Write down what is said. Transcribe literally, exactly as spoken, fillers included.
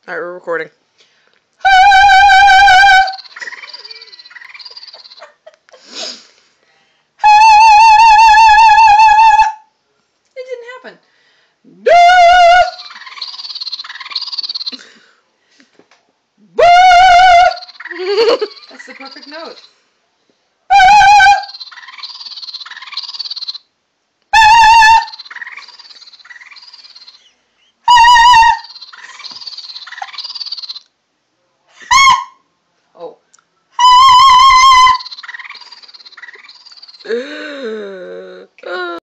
Alright, we're recording. It didn't happen. That's the perfect note.